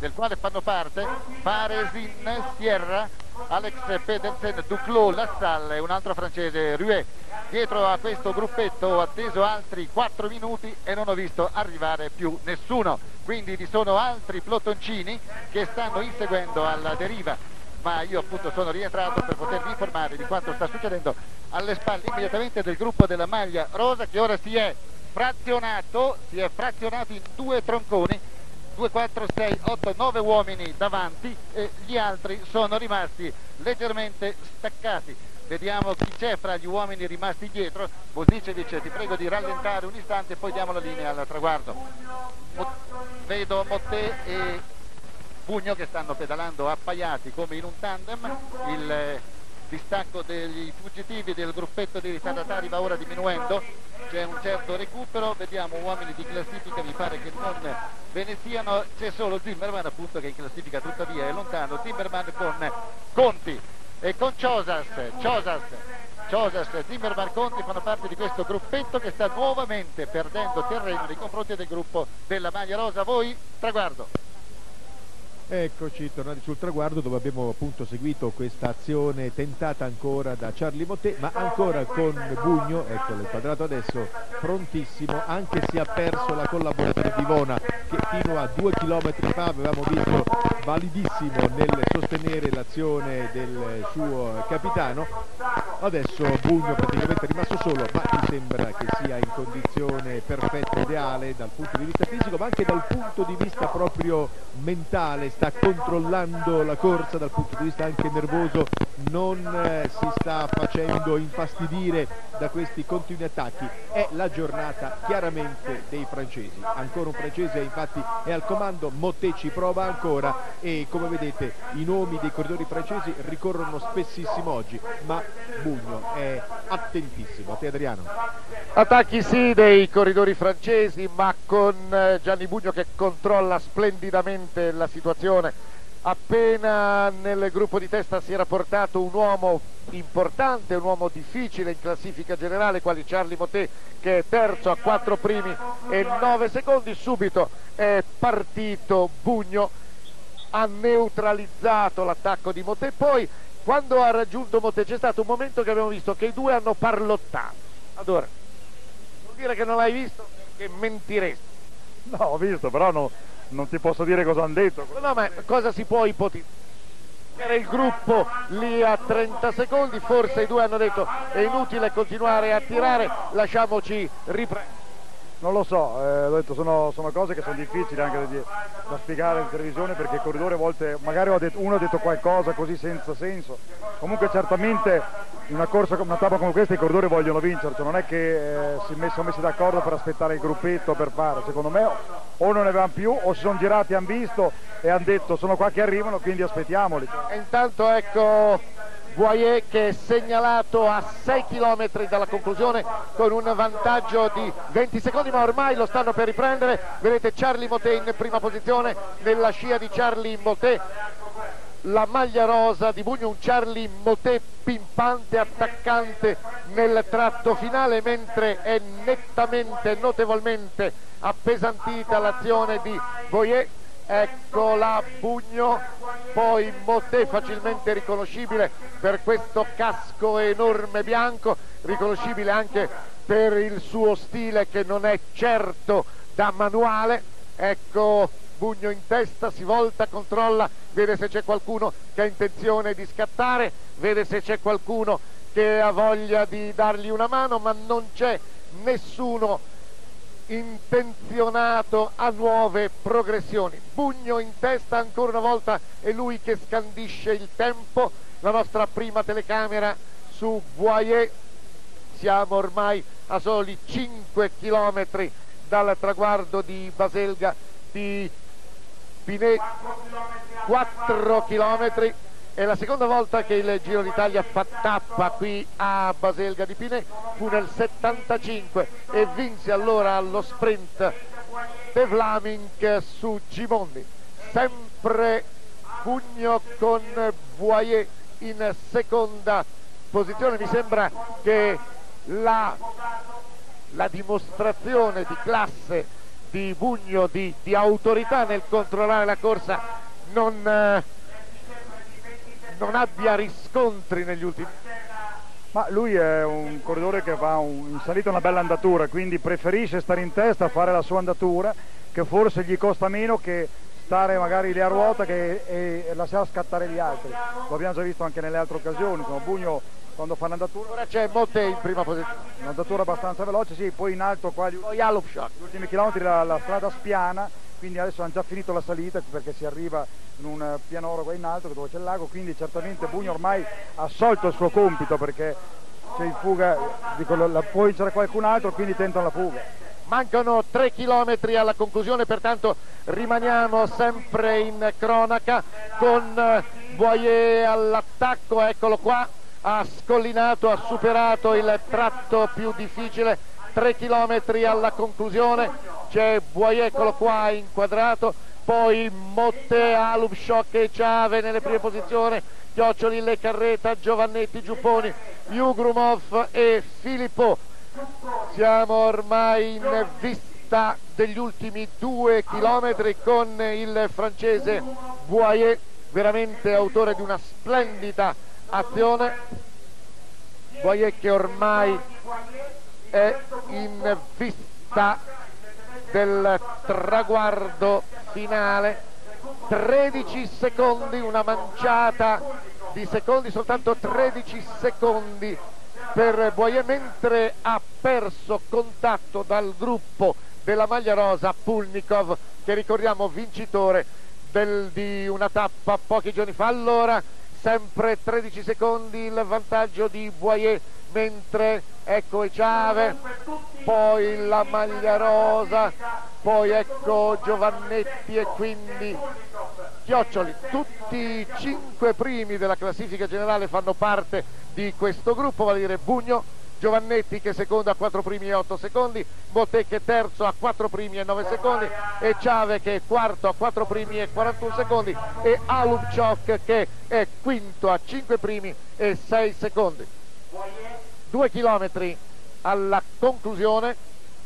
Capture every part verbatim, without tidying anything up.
del quale fanno parte Paresin, Sierra, Alex Pedersen, Duclos, Lassalle e un altro francese, Ruet. Dietro a questo gruppetto ho atteso altri quattro minuti e non ho visto arrivare più nessuno, quindi vi sono altri plotoncini che stanno inseguendo alla deriva, ma io appunto sono rientrato per potervi informare di quanto sta succedendo alle spalle immediatamente del gruppo della maglia rosa, che ora si è frazionato, si è frazionato in due tronconi, due, quattro, sei, otto, nove uomini davanti e gli altri sono rimasti leggermente staccati. Vediamo chi c'è fra gli uomini rimasti dietro. Bosicevic, ti prego di rallentare un istante e poi diamo la linea al traguardo. Mo vedo Mottet e Bugno che stanno pedalando appaiati come in un tandem. Il distacco degli fuggitivi del gruppetto dei ritardatari va ora diminuendo, c'è un certo recupero, vediamo uomini di classifica, mi pare che non ve ne siano, c'è solo Zimmerman appunto che in classifica tuttavia è lontano, Zimmerman con Conti e con Ciosas, Ciosas, Ciosas, Zimmerman, Conti fanno parte di questo gruppetto che sta nuovamente perdendo terreno nei confronti del gruppo della maglia rosa. Voi, traguardo. Eccoci tornati sul traguardo, dove abbiamo appunto seguito questa azione tentata ancora da Charly Mottet, ma ancora con Bugno, eccolo inquadrato adesso, prontissimo, anche se ha perso la collaborazione di Vona, che fino a due chilometri fa avevamo visto validissimo nel sostenere l'azione del suo capitano. Adesso Bugno praticamente è rimasto solo, ma mi sembra che sia in condizione perfetta, ideale dal punto di vista fisico, ma anche dal punto di vista proprio mentale. Sta controllando la corsa dal punto di vista anche nervoso, non eh, si sta facendo infastidire da questi continui attacchi. È la giornata chiaramente dei francesi, ancora un francese infatti è al comando, Mottet ci prova ancora e come vedete i nomi dei corridori francesi ricorrono spessissimo oggi, ma Bugno è attentissimo. A te Adriano. Attacchi sì dei corridori francesi, ma con Gianni Bugno che controlla splendidamente la situazione. Appena nel gruppo di testa si era portato un uomo importante, un uomo difficile in classifica generale, quale Charly Mottet, che è terzo a quattro primi e nove secondi. Subito è partito Bugno, ha neutralizzato l'attacco di Mottet, poi quando ha raggiunto Mottet c'è stato un momento che abbiamo visto che i due hanno parlottato. Allora, vuol dire che non l'hai visto? Che mentiresti. No, ho visto, però no, non ti posso dire cosa hanno detto. No, ma cosa si può ipotizzare? Era il gruppo lì a trenta secondi, forse i due hanno detto è inutile continuare a tirare, lasciamoci riprendere. Non lo so, eh, ho detto, sono, sono cose che sono difficili anche da, da spiegare in televisione, perché il corridore a volte, magari ho detto, uno ha detto qualcosa così senza senso. Comunque certamente in una corsa, una tappa come questa i corridori vogliono vincere, cioè non è che eh, si sono messi d'accordo per aspettare il gruppetto per fare, secondo me o non ne avevano più o si sono girati, hanno visto e hanno detto sono qua che arrivano, quindi aspettiamoli. E intanto ecco Voyer che è segnalato a sei chilometri dalla conclusione con un vantaggio di venti secondi, ma ormai lo stanno per riprendere. Vedete Charly Mottet in prima posizione, nella scia di Charly Mottet la maglia rosa di Bugno, un Charly Mottet pimpante, attaccante nel tratto finale, mentre è nettamente, notevolmente appesantita l'azione di Voyer. Ecco la Bugno, poi Mottet facilmente riconoscibile per questo casco enorme bianco, riconoscibile anche per il suo stile che non è certo da manuale. Ecco Bugno in testa, si volta, controlla, vede se c'è qualcuno che ha intenzione di scattare, vede se c'è qualcuno che ha voglia di dargli una mano, ma non c'è nessuno intenzionato a nuove progressioni. Bugno in testa ancora una volta, è lui che scandisce il tempo. La nostra prima telecamera su Voyer, siamo ormai a soli cinque chilometri dal traguardo di Baselga di Pinet, quattro chilometri. È la seconda volta che il Giro d'Italia fa tappa qui a Baselga di Pinet, fu nel settantacinque e vinse allora allo sprint De Vlaming su Gimondi. Sempre Bugno con Voyer in seconda posizione. Mi sembra che la, la dimostrazione di classe di Bugno di, di autorità nel controllare la corsa non, eh, non abbia riscontri negli ultimi. Ma lui è un corridore che va un, in salita una bella andatura, quindi preferisce stare in testa, fare la sua andatura, che forse gli costa meno che stare magari lì a ruota che, e, e lasciare scattare gli altri. Lo abbiamo già visto anche nelle altre occasioni, insomma, Bugno quando fa l'andatura. Ora c'è Motte in prima posizione. Un'andatura abbastanza veloce, sì, poi in alto qua gli, Poi Alupshock. gli ultimi chilometri la, la strada spiana, quindi adesso hanno già finito la salita perché si arriva in un pianoro qua in alto dove c'è il lago, quindi certamente Bugno ormai ha assolto il suo compito perché c'è in fuga, dico, la, può vincere qualcun altro, quindi tentano la fuga. Mancano tre chilometri alla conclusione, pertanto rimaniamo sempre in cronaca con Boyer all'attacco, eccolo qua, ha scollinato, ha superato il tratto più difficile, tre chilometri alla conclusione, c'è Boyer, eccolo qua inquadrato, poi Motte, Alupshock e Ciave nelle prime posizioni, Chioccioli, Le Carreta, Giovannetti, Giupponi, Ugrumov e Filippo. Siamo ormai in vista degli ultimi due chilometri con il francese Boyer, veramente autore di una splendida azione. Boyer che ormai è in vista del traguardo finale, tredici secondi, una manciata di secondi, soltanto tredici secondi per Boyer, mentre ha perso contatto dal gruppo della maglia rosa Pulnikov, che ricordiamo vincitore del, di una tappa pochi giorni fa. Allora sempre tredici secondi il vantaggio di Boyer, mentre ecco Ciave, poi la maglia rosa, poi ecco Giovannetti e quindi Chioccioli. Tutti i cinque primi della classifica generale fanno parte di questo gruppo, vale a dire Bugno, Giovannetti che secondo a quattro primi e otto secondi, Motte che terzo a quattro primi e nove secondi e Ciave che è quarto a quattro primi e quarantuno secondi e Alupshock che è quinto a cinque primi e sei secondi. Due chilometri alla conclusione.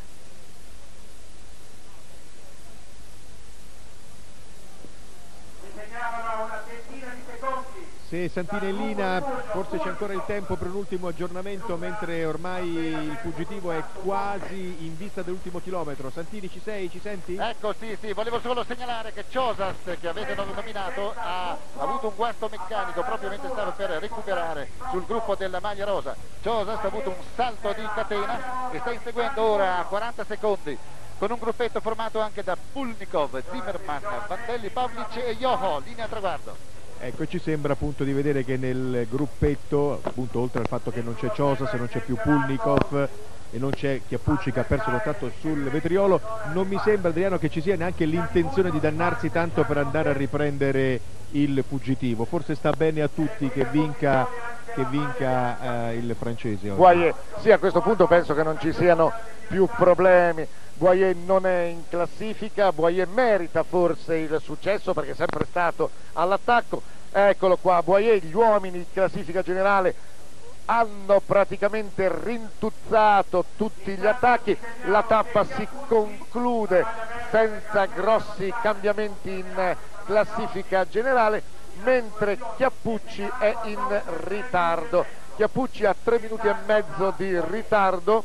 Se Santinellina, forse c'è ancora il tempo per un ultimo aggiornamento, mentre ormai il fuggitivo è quasi in vista dell'ultimo chilometro. Santini, ci sei? Ci senti? Ecco, sì, sì, volevo solo segnalare che Ciosas, che avete nominato, ha avuto un guasto meccanico proprio mentre stava per recuperare sul gruppo della maglia rosa. Ciosas ha avuto un salto di catena e sta inseguendo ora a quaranta secondi con un gruppetto formato anche da Pulnikov, Zimmerman, Vandelli, Pavlic e Yoho, linea traguardo. Ecco, ci sembra appunto di vedere che nel gruppetto, appunto oltre al fatto che non c'è Ciosas, non c'è più Pulnikov e non c'è Chiappucci che ha perso contatto sul vetriolo, non mi sembra, Adriano, che ci sia neanche l'intenzione di dannarsi tanto per andare a riprendere il fuggitivo. Forse sta bene a tutti che vinca, che vinca eh, il francese oggi. Boyer, sì, a questo punto penso che non ci siano più problemi. Boyer non è in classifica, Boyer merita forse il successo perché è sempre stato all'attacco. Eccolo qua, Boyer, gli uomini di classifica generale hanno praticamente rintuzzato tutti gli attacchi, la tappa si conclude senza grossi cambiamenti in classifica generale, mentre Chiappucci è in ritardo. Chiappucci ha tre minuti e mezzo di ritardo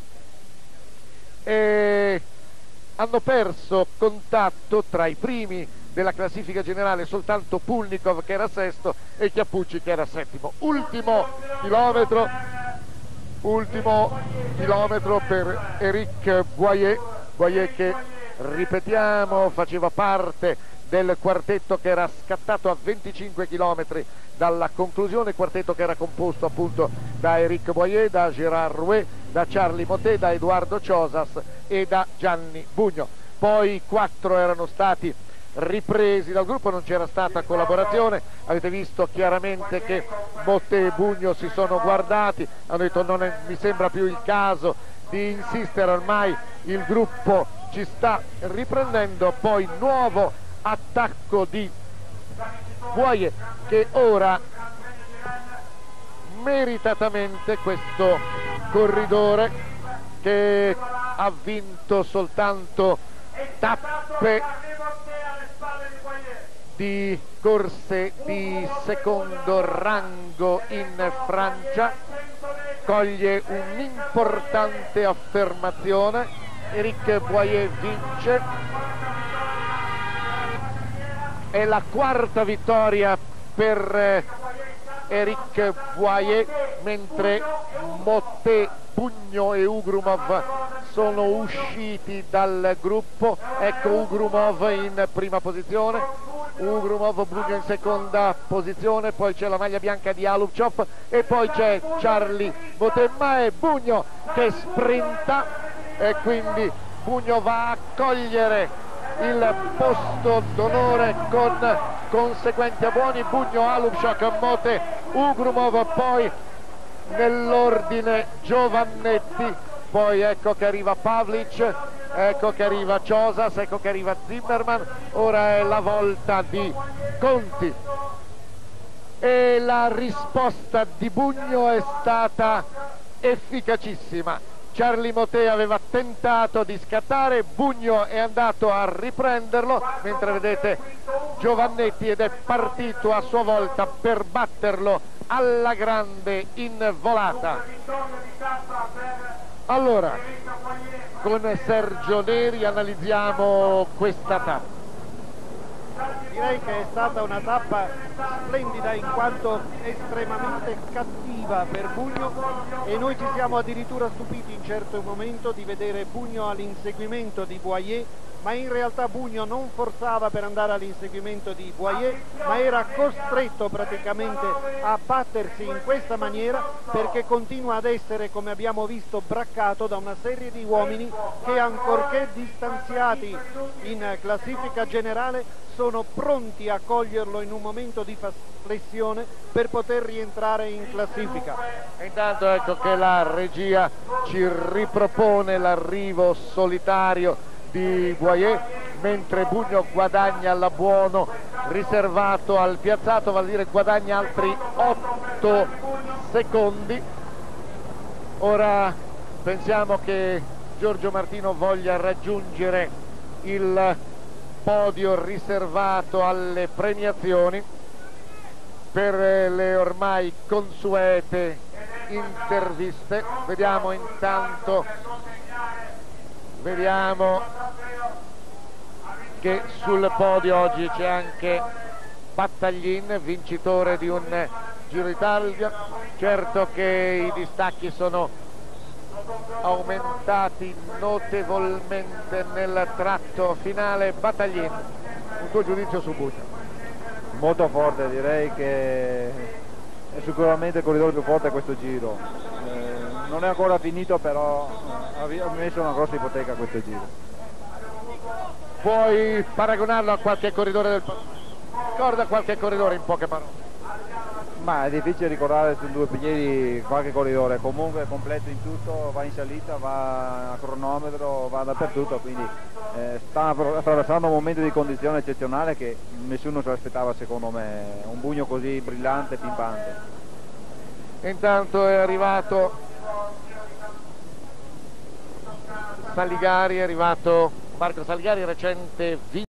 e hanno perso contatto tra i primi della classifica generale soltanto Pulnikov che era sesto e Chiappucci che era settimo. Ultimo chilometro, ultimo chilometro per Eric Boyer, Boyer che, ripetiamo, faceva parte del quartetto che era scattato a venticinque chilometri dalla conclusione, quartetto che era composto appunto da Eric Boyer, da Gérard Rouet, da Charly Motet, da Edoardo Ciosas e da Gianni Bugno. Poi quattro erano stati ripresi dal gruppo, non c'era stata collaborazione, avete visto chiaramente che Motet e Bugno si sono guardati, hanno detto non è, mi sembra più il caso di insistere, ormai il gruppo ci sta riprendendo. Poi nuovo attacco di Boyer che ora meritatamente, questo corridore che ha vinto soltanto tappe di corse di secondo rango in Francia, coglie un'importante affermazione. Eric Boyer vince, è la quarta vittoria per Eric Boyer, mentre Motet, Bugno e Ugrumov sono usciti dal gruppo. Ecco Ugrumov in prima posizione, Ugrumov, Bugno in seconda posizione, poi c'è la maglia bianca di Alupchov e poi c'è Charlie Motet, ma è Bugno che sprinta e quindi Bugno va a cogliere il posto d'onore con conseguenti abbuoni. Bugno, Alupchov, Motet, Ugrumov, poi nell'ordine Giovannetti, poi ecco che arriva Pavlic, ecco che arriva Ciosas, ecco che arriva Zimmerman. Ora è la volta di Conti e la risposta di Bugno è stata efficacissima. Charlie Motet aveva tentato di scattare, Bugno è andato a riprenderlo, mentre vedete Giovannetti ed è partito a sua volta per batterlo alla grande in volata. Allora, con Sergio Neri analizziamo questa tappa. Direi che è stata una tappa splendida in quanto estremamente cattiva per Bugno, e noi ci siamo addirittura stupiti in certo momento di vedere Bugno all'inseguimento di Boyer, ma in realtà Bugno non forzava per andare all'inseguimento di Boyer, ma era costretto praticamente a battersi in questa maniera perché continua ad essere, come abbiamo visto, braccato da una serie di uomini che, ancorché distanziati in classifica generale, sono pronti a coglierlo in un momento di flessione per poter rientrare in classifica. E intanto ecco che la regia ci ripropone l'arrivo solitario di Boyer, mentre Bugno guadagna l'abbuono riservato al piazzato, vale a dire guadagna altri otto secondi. Ora pensiamo che Giorgio Martino voglia raggiungere il podio riservato alle premiazioni per le ormai consuete interviste. Vediamo intanto, vediamo che sul podio oggi c'è anche Battaglin, vincitore di un Giro d'Italia. Certo che i distacchi sono aumentati notevolmente nel tratto finale. Battaglin, un tuo giudizio su Bugno? Molto forte, direi che è sicuramente il corridore più forte a questo giro. Eh, non è ancora finito, però ha messo una grossa ipoteca a questo giro. Puoi paragonarlo a qualche corridore del... ricorda qualche corridore in poche parole? Ma è difficile ricordare su due piedi qualche corridore, comunque è completo in tutto, va in salita, va a cronometro, va dappertutto, quindi eh, sta attraversando un momento di condizione eccezionale che nessuno se l'aspettava, secondo me, un Bugno così brillante e pimpante. Intanto è arrivato Saligari, è arrivato Marco Saligari, recente